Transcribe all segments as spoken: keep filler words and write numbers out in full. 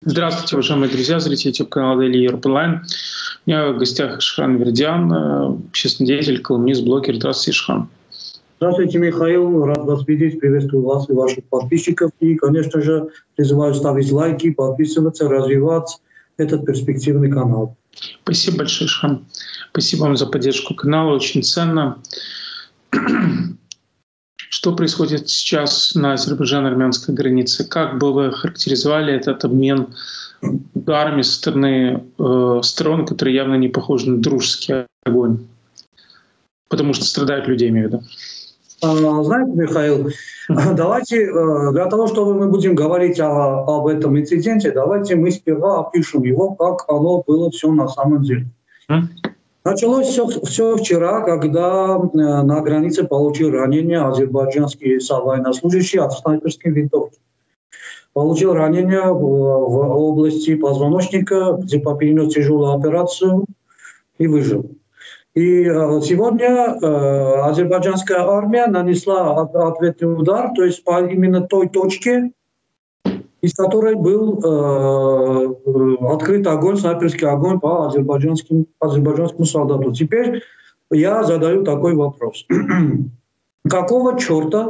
Здравствуйте, уважаемые друзья, зрители YouTube-канала Daily Europe Online. У меня в гостях Ишхан Вердян, общественный деятель, колумнист, блогер. Здравствуйте, Ишхан. Здравствуйте, Михаил. Рад вас видеть. Приветствую вас и ваших подписчиков. И, конечно же, призываю ставить лайки, подписываться, развивать этот перспективный канал. Спасибо большое, Ишхан. Спасибо вам за поддержку канала. Очень ценно. Что происходит сейчас на азербайджано-армянской границе? Как бы вы характеризовали этот обмен ударами со стороны э, сторон, которые явно не похожи на дружеский огонь? Потому что страдают люди, имею в виду. Знаете, Михаил, давайте для того, чтобы мы будем говорить о, об этом инциденте, давайте мы сперва опишем его, как оно было все на самом деле. Mm? Началось все, все вчера, когда на границе получил ранение азербайджанский военнослужащий от снайперской винтовки. Получил ранение в, в области позвоночника, где перенес тяжелую операцию и выжил. И сегодня э, азербайджанская армия нанесла ответный удар, то есть по именно той точке, из которой был э, открыт огонь, снайперский огонь по азербайджанским, азербайджанскому солдату. Теперь я задаю такой вопрос. Какого черта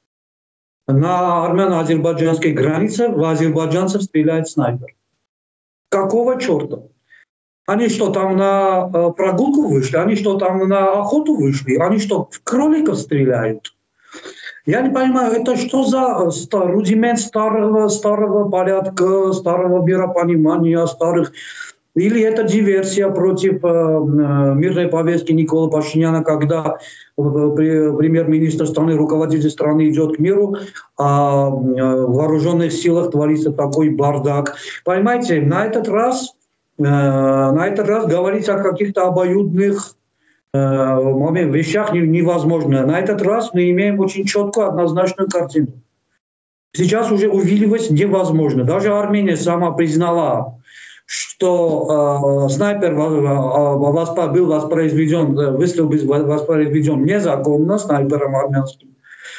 на армяно-азербайджанской границе в азербайджанцев стреляет снайпер? Какого черта? Они что, там на э, прогулку вышли? Они что, там на охоту вышли? Они что, в кроликов стреляют? Я не понимаю, это что за рудимент старого, старого порядка, старого миропонимания, старых... Или это диверсия против э, мирной повестки Никола Пашиняна, когда э, премьер-министр страны, руководитель страны идет к миру, а э, в вооруженных силах творится такой бардак. Понимаете, на этот раз... На этот раз говорить о каких-то обоюдных э, вещах невозможно. На этот раз мы имеем очень четкую, однозначную картину. Сейчас уже увиливать невозможно. Даже Армения сама признала, что э, снайпер был воспроизведен, выстрел был воспроизведен незаконно снайпером армянским.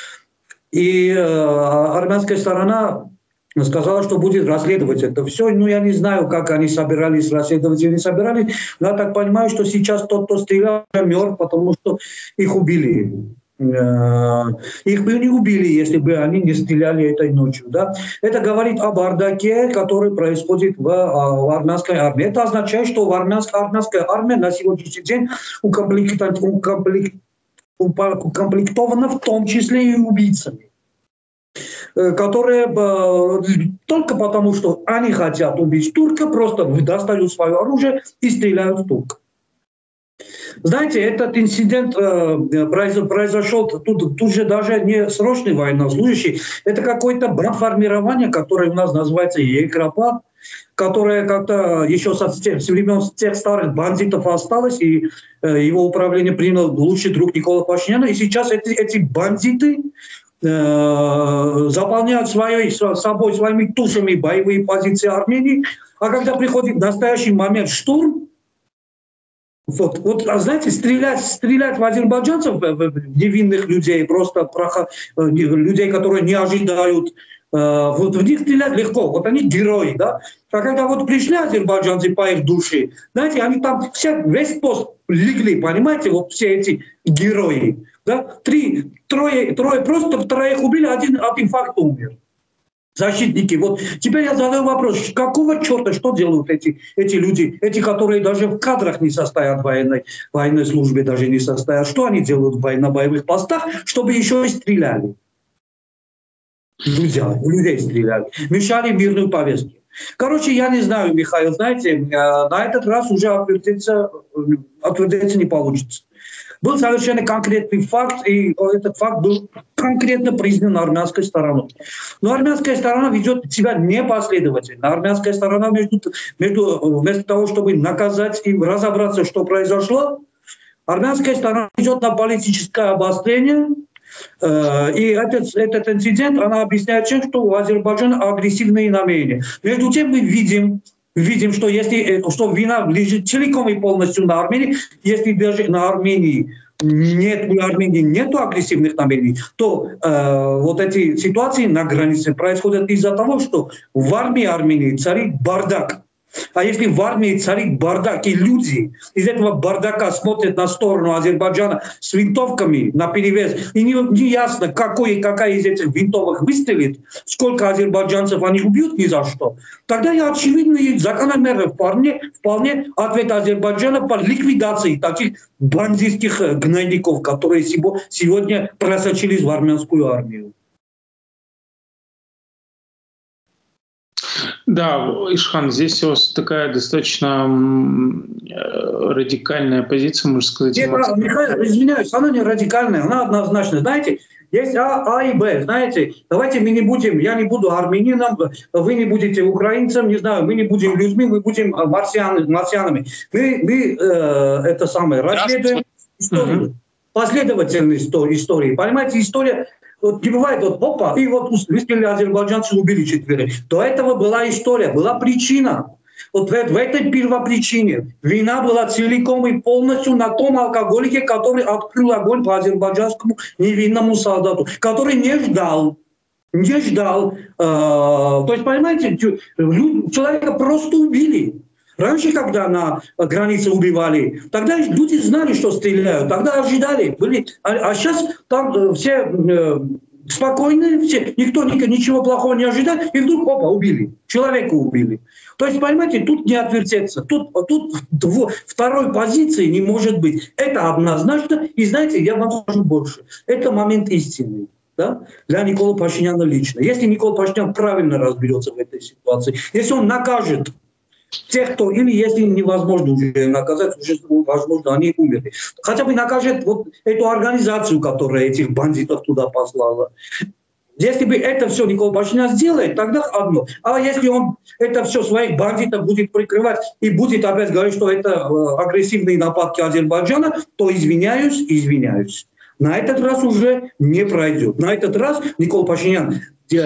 И э, армянская сторона сказала, что будет расследовать это все. Ну, я не знаю, как они собирались расследовать или не собирались. Но я так понимаю, что сейчас тот, кто стрелял, мертв, потому что их убили. Их бы не убили, если бы они не стреляли этой ночью. Да? Это говорит о бардаке, который происходит в, в армянской армии. Это означает, что в армянской, армянская армия на сегодняшний день укомплектована в том числе и убийцами, которые только потому, что они хотят убить турка, просто достают свое оружие и стреляют в турка. Знаете, этот инцидент произошел тут, тут же даже не срочный военнослужащий, это какое-то бандформирование, которое у нас называется Екропа, которое как-то еще со с времен тех старых бандитов осталось, и его управление принял лучший друг Никола Пашиняна, и сейчас эти, эти бандиты заполняют своей, собой, своими тушами боевые позиции Армении, а когда приходит настоящий момент штурм, вот, вот знаете, стрелять, стрелять в азербайджанцев, в невинных людей, просто людей, которые не ожидают, вот в них стрелять легко, вот они герои, да. А когда вот пришли азербайджанцы по их душе, знаете, они там все, весь пост легли, понимаете, вот все эти герои. Да? Три, трое, трое, просто троих убили, один от инфаркта умер. Защитники. Вот. Теперь я задаю вопрос, какого черта, что делают эти, эти люди, эти, которые даже в кадрах не состоят в военной, военной службе, даже не состоят, что они делают на боевых постах, чтобы еще и стреляли? Людей, людей стреляли. Мешали мирную повестку. Короче, я не знаю, Михаил, знаете, на этот раз уже отвертеться, отвертеться не получится. Был совершенно конкретный факт, и этот факт был конкретно признан армянской стороной. Но армянская сторона ведет себя непоследовательно. Армянская сторона, между, между, вместо того, чтобы наказать и разобраться, что произошло, армянская сторона идет на политическое обострение. И этот, этот инцидент она объясняет тем, что у Азербайджана агрессивные намерения. Между тем мы видим, видим, что если что вина лежит целиком и полностью на Армении, если даже на Армении нет, в Армении нету агрессивных намерений, то э, вот эти ситуации на границе происходят из-за того, что в армии Армении царит бардак. А если в армии царит бардак, и люди из этого бардака смотрят на сторону Азербайджана с винтовками наперевес, и не, не ясно, какой и какая из этих винтовок выстрелит, сколько азербайджанцев они убьют ни за что, тогда и очевидный закономерный вполне, вполне ответ Азербайджана по ликвидации таких бандитских гнойников, которые сегодня просочились в армянскую армию. Да, Ишхан, здесь у вас такая достаточно радикальная позиция, можно сказать. Нет, Михаил, извиняюсь, она не радикальная, она однозначная. Знаете, есть А, А и Б. Знаете, давайте мы не будем, я не буду армянином, вы не будете украинцем, не знаю, мы не будем людьми, мы будем марсиан, марсианами. Мы, мы э, это самое, расследуем историю, последовательность истории. Понимаете, история... Вот не бывает, вот опа, и вот выстрелили азербайджанцы, убили четверых. До этого была история, была причина. Вот в, в этой первопричине вина была целиком и полностью на том алкоголике, который открыл огонь по азербайджанскому невинному солдату, который не ждал, не ждал. Э, то есть, понимаете, человека просто убили. Раньше, когда на границе убивали, тогда люди знали, что стреляют, тогда ожидали. Были. А, а сейчас там все э, спокойные, все, никто ничего плохого не ожидает, и вдруг, опа, убили. Человека убили. То есть, понимаете, тут не отвертеться. Тут, тут второй позиции не может быть. Это однозначно. И знаете, я вам скажу больше. Это момент истины. Да? Для Николы Пашиняна лично. Если Никола Пашинян правильно разберется в этой ситуации, если он накажет тех, кто, или если невозможно уже наказать, уже возможно, они умерли. Хотя бы накажет вот эту организацию, которая этих бандитов туда послала. Если бы это все Никола Пашинян сделает, тогда одно. А если он это все своих бандитов будет прикрывать и будет опять говорить, что это агрессивные нападки Азербайджана, то извиняюсь, извиняюсь. На этот раз уже не пройдет. На этот раз Никола Пашинян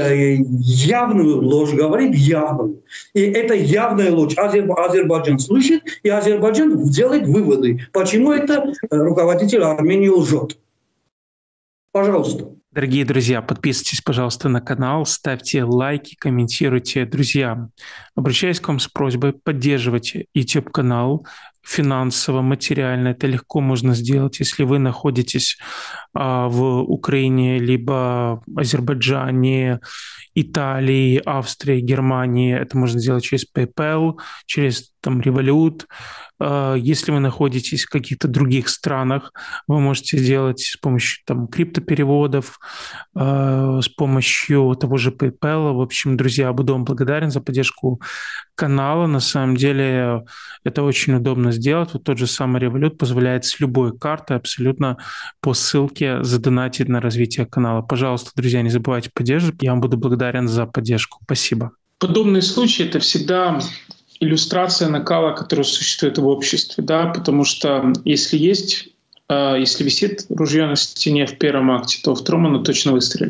явную ложь говорит, явную. И это явная ложь Азербайджан слышит, и Азербайджан делает выводы, почему это руководитель Армении лжет. Пожалуйста. Дорогие друзья, подписывайтесь, пожалуйста, на канал, ставьте лайки, комментируйте. Друзья, обращаюсь к вам с просьбой поддерживать YouTube-канал финансово, материально. Это легко можно сделать, если вы находитесь а, в Украине, либо Азербайджане, Италии, Австрии, Германии. Это можно сделать через PayPal, через там, Revolut. Если вы находитесь в каких-то других странах, вы можете сделать с помощью там, криптопереводов, с помощью того же PayPal. В общем, друзья, буду вам благодарен за поддержку канала. На самом деле это очень удобно сделать. Вот тот же самый Revolut позволяет с любой карты абсолютно по ссылке задонатить на развитие канала. Пожалуйста, друзья, не забывайте поддерживать. Я вам буду благодарен за поддержку. Спасибо. Подобные случаи — это всегда иллюстрация накала, который существует в обществе, да, потому что если есть, э, если висит ружье на стене в первом акте, то в втором оно точно выстрелит.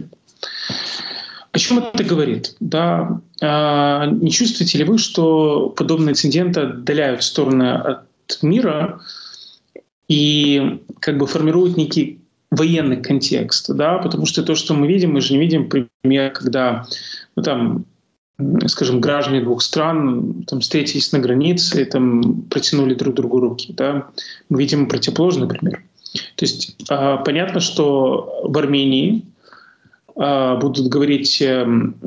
О чем это говорит? Да, э, не чувствуете ли вы, что подобные инциденты отдаляют стороны от мира и как бы формируют некий военный контекст, да, потому что то, что мы видим, мы же не видим пример, когда, ну, там, скажем, граждане двух стран там, встретились на границе и там, протянули друг другу руки. Да? Мы видим противоположный пример. То есть э, понятно, что в Армении э, будут говорить э,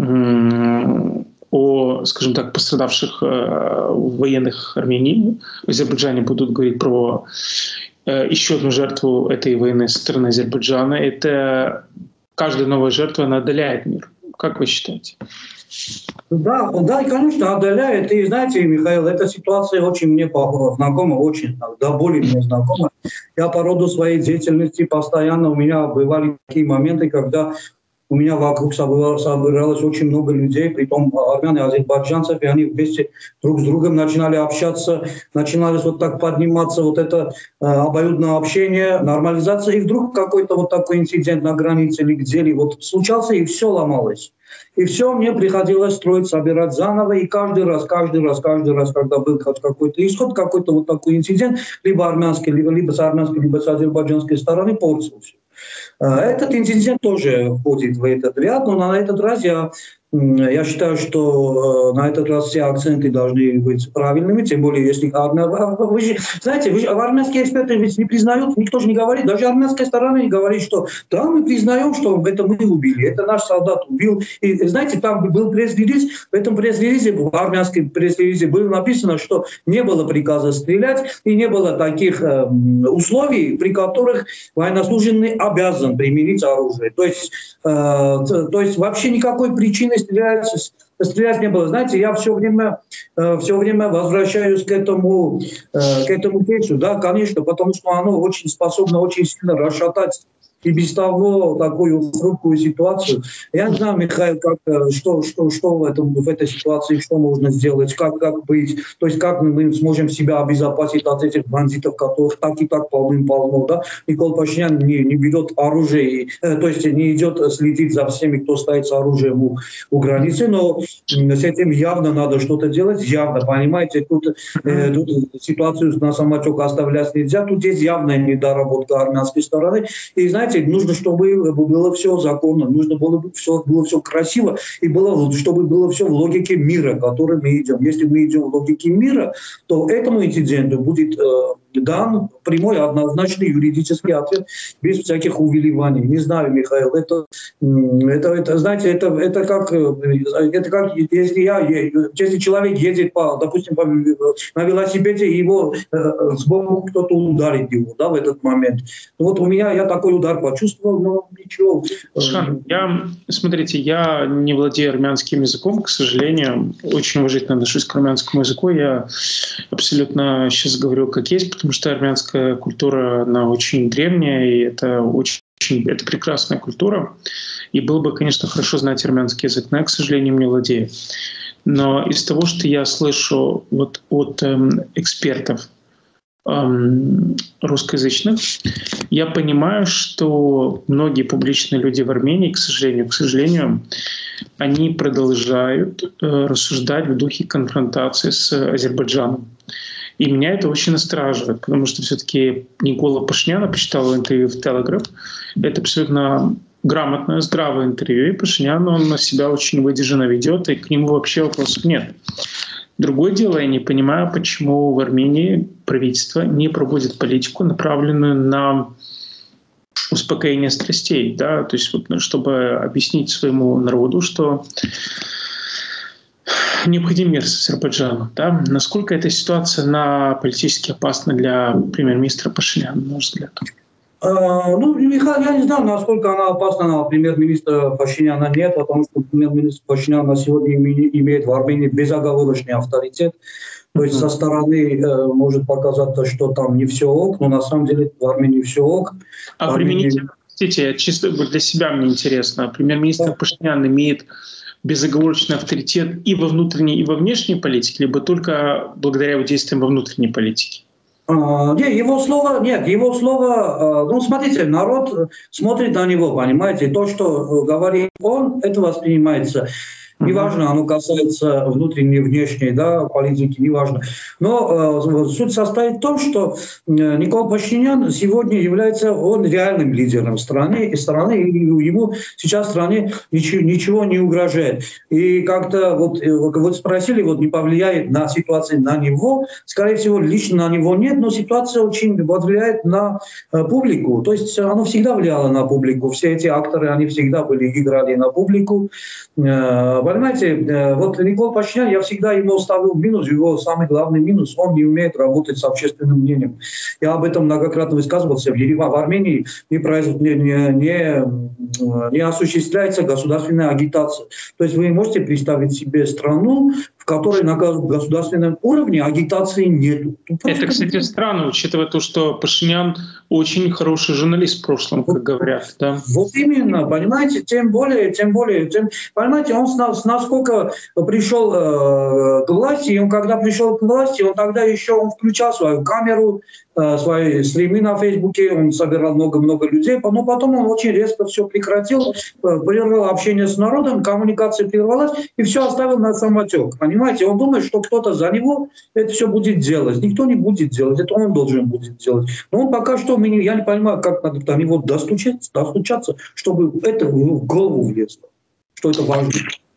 э, о, скажем так, пострадавших э, военных Армении. В Азербайджане будут говорить про э, еще одну жертву этой войны со стороны Азербайджана. Это каждая новая жертва, она отдаляет мир. Как вы считаете? Да, да, и, конечно, отдаляет. И знаете, Михаил, эта ситуация очень мне знакома, очень, до боли мне знакома. Я по роду своей деятельности постоянно, у меня бывали такие моменты, когда у меня вокруг собиралось очень много людей, притом армян и азербайджанцев, и они вместе друг с другом начинали общаться, начинали вот так подниматься, вот это э, обоюдное общение, нормализация, и вдруг какой-то вот такой инцидент на границе или где-либо вот случался, и все ломалось. И все, мне приходилось строить, собирать заново, и каждый раз, каждый раз, каждый раз, когда был какой-то исход, какой-то вот такой инцидент, либо армянский, либо, либо с армянской, либо с азербайджанской стороны, портился. Этот инцидент тоже входит в этот ряд, но на этот раз я, я считаю, что на этот раз все акценты должны быть правильными, тем более, если армя... Вы же, знаете, вы же, армянские эксперты ведь не признают, никто же не говорит, даже армянская сторона не говорит, что да, мы признаем, что это мы убили, это наш солдат убил. И знаете, там был пресс-релиз, в этом пресс-релизе, в армянском пресс-релизе было написано, что не было приказа стрелять и не было таких э, условий, при которых военнослужащий обязан применить оружие. То есть, э, то есть вообще никакой причины стрелять, стрелять не было. Знаете, я все время, э, все время возвращаюсь к этому, э, к этому кейсу, да, конечно, потому что оно очень способно очень сильно расшатать и без того такую хрупкую ситуацию. Я не знаю, Михаил, как, что, что, что в, этом, в этой ситуации, что можно сделать, как, как быть, то есть как мы сможем себя обезопасить от этих бандитов, которых так и так полным-полно. Да? Никол Пашинян не, не берет оружие, э, то есть не идет следить за всеми, кто стоит с оружием у, у границы, но с этим явно надо что-то делать, явно, понимаете, тут, э, тут ситуацию на самотек оставлять нельзя, тут есть явная недоработка армянской стороны, и знаете, нужно, чтобы было все законно, нужно было все, было все красиво, и было, чтобы было все в логике мира, в который мы идем. Если мы идем в логике мира, то этому инциденту будет э, дан прямой, однозначный юридический ответ, без всяких увиливаний. Не знаю, Михаил, это, это, это знаете, это, это, как, это как, если, я, если человек едет, по, допустим, по, на велосипеде, и его э, сбоку кто-то ударит его, да, в этот момент. Вот у меня, я такой удар почувствовал, но ничего. Шан, я, смотрите, я не владею армянским языком, к сожалению, очень уважительно отношусь к армянскому языку, я абсолютно сейчас говорю как есть, потому что армянская культура, она очень древняя, и это очень, это прекрасная культура, и было бы, конечно, хорошо знать армянский язык, но я, к сожалению, не владею. Но из того, что я слышу вот от эм, экспертов, русскоязычных, я понимаю, что многие публичные люди в Армении, к сожалению, к сожалению, они продолжают э, рассуждать в духе конфронтации с Азербайджаном. И меня это очень настораживает, потому что все-таки Никола Пашинян, я почитал интервью в Telegraph, это абсолютно грамотное, здравое интервью, и Пашинян, он на себя очень выдержанно ведет, и к нему вообще вопросов нет. Другое дело, я не понимаю, почему в Армении правительство не проводит политику, направленную на успокоение страстей, да, то есть вот, чтобы объяснить своему народу, что необходим мир с Азербайджаном. Да? Насколько эта ситуация на политически опасна для премьер-министра Пашиняна, на ваш взгляд? Uh, ну, Михаил, я не знаю, насколько она опасна на премьер-министра Пашиняна нет, потому что премьер-министр Пашинян на сегодня имеет в Армении безоговорочный авторитет. То есть mm-hmm. со стороны э, может показаться, что там не все ок, но на самом деле в Армении все ок. А Армении... применительно, простите, чисто для себя мне интересно, премьер-министр да. Пашинян имеет безоговорочный авторитет и во внутренней, и во внешней политике, либо только благодаря его действиям во внутренней политике? Uh, нет, его слово, нет, его слово, uh, ну, смотрите, народ смотрит на него, понимаете, то, что говорит он, это воспринимается. Неважно, оно касается внутренней и внешней, да, политики, неважно. Но э, суть состоит в том, что э, Никол Пашинян сегодня является он реальным лидером страны, и страны, и ему сейчас в стране ничего, ничего не угрожает. И как-то вот, вот спросили, вот не повлияет на ситуацию на него, скорее всего, лично на него нет, но ситуация очень влияет на э, публику. То есть оно всегда влияло на публику. Все эти акторы, они всегда были, играли на публику. Э, Понимаете, вот Никол Пашинян, я всегда ему ставил минус, его самый главный минус, он не умеет работать с общественным мнением. Я об этом многократно высказывался. В Ереване, в Армении не, не, не, не осуществляется государственная агитация. То есть вы можете представить себе страну, в которой на государственном уровне агитации нету. Это, кстати, странно, учитывая то, что Пашинян очень хороший журналист в прошлом, как говорят. Да? Вот именно, понимаете, тем более, тем более, тем, понимаете, он с, насколько пришел э, к власти, и он когда пришел к власти, он тогда еще он включал свою камеру, э, свои стримы на Фейсбуке, он собирал много-много людей, но потом он очень резко все прекратил, э, прервал общение с народом, коммуникация прервалась, и все оставил на самотек. Понимаете, он думает, что кто-то за него это все будет делать. Никто не будет делать, это он должен будет делать. Но он пока что, я не понимаю, как надо до него достучаться, достучаться, чтобы это в голову влезло, что это важно.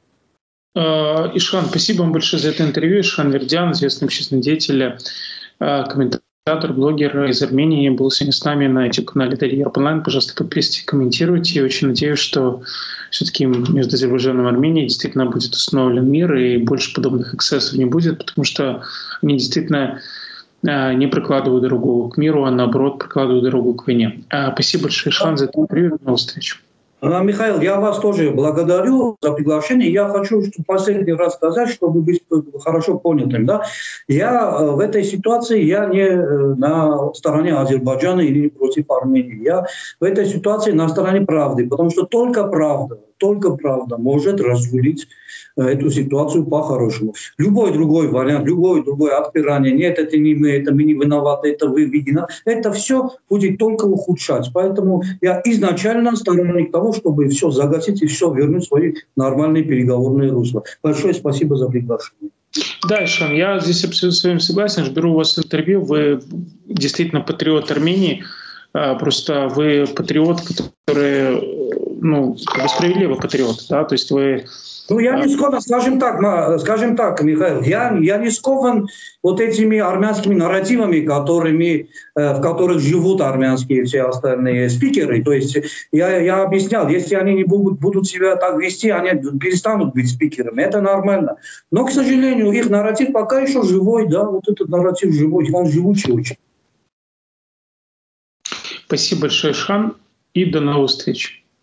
Ишхан, спасибо вам большое за это интервью. Ишхан Вердян, известный общественный деятель, комментатор, блогер из Армении, был сегодня с нами на YouTube-канале Дарья Онлайн. Пожалуйста, подписывайтесь, комментируйте. Я очень надеюсь, что все-таки между Азербайджаном и Арменией действительно будет установлен мир, и больше подобных эксцессов не будет, потому что они действительно не прокладывают дорогу к миру, а наоборот прокладывают дорогу к войне. Спасибо большое, Ишхан, за это интервью. До новых встреч. Михаил, я вас тоже благодарю за приглашение. Я хочу последний раз сказать, чтобы быть хорошо понятым. Да? Я в этой ситуации я не на стороне Азербайджана или против Армении. Я в этой ситуации на стороне правды, потому что только правда, только правда может разрулить эту ситуацию по-хорошему. Любой другой вариант, любой другое отпирание, нет, это не мы, это мы не виноваты, это вы видно, это все будет только ухудшать. Поэтому я изначально сторонник того, чтобы все загасить и все вернуть в свои нормальные переговорные русла. Большое спасибо за приглашение. Да, Ишан, я здесь абсолютно с вами согласен. Беру у вас интервью. Вы действительно патриот Армении. Просто вы патриот, который, ну, справедливый патриот, да, то есть вы... Ну, я не скован, скажем так, скажем так, Михаил, я, я не скован вот этими армянскими нарративами, которыми, в которых живут армянские все остальные спикеры. То есть я, я объяснял, если они не будут, будут себя так вести, они перестанут быть спикерами. Это нормально. Но, к сожалению, их нарратив пока еще живой, да, вот этот нарратив живой, он живучий очень. Спасибо большое, Ишхан, и до новых встреч.